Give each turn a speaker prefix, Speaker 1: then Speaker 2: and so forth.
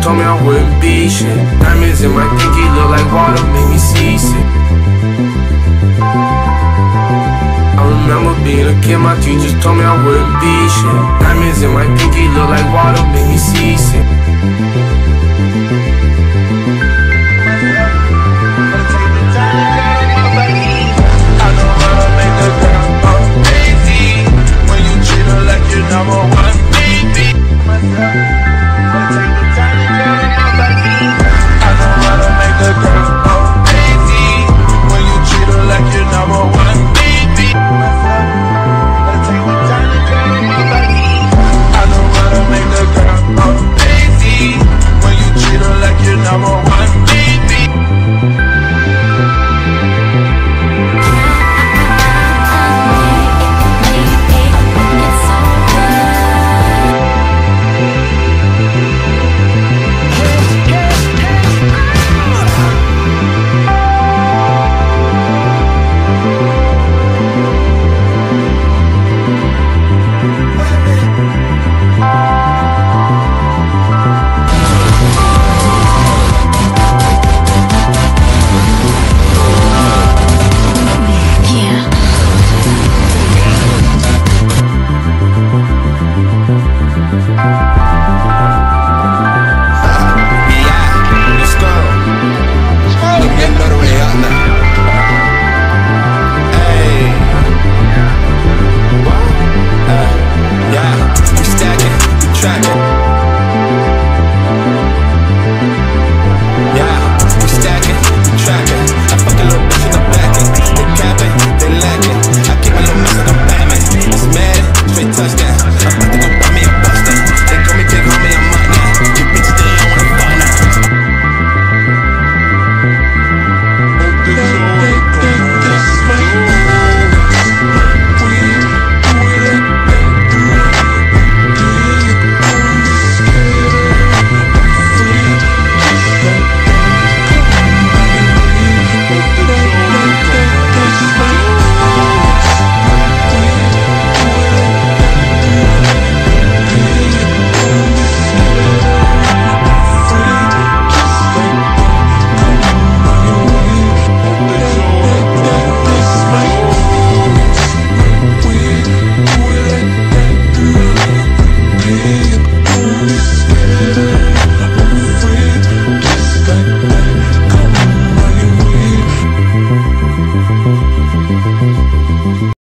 Speaker 1: told me I wouldn't be shit. Diamonds in my pinky look like water, make me seasick. I remember being a kid, my teachers told me I wouldn't be shit. Diamonds in my pinky look like water, make me seasick.